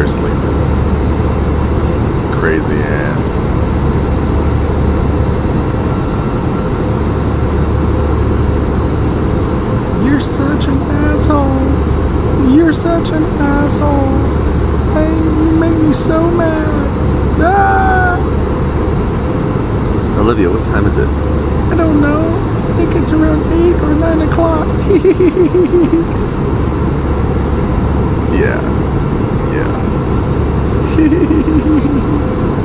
they're sleeping. Crazy ass. You're such an asshole. You're such an asshole. Hey, you make me so mad. Ah! Olivia, what time is it? I don't know. I think it's around 8 or 9 o'clock. Yeah. Yeah.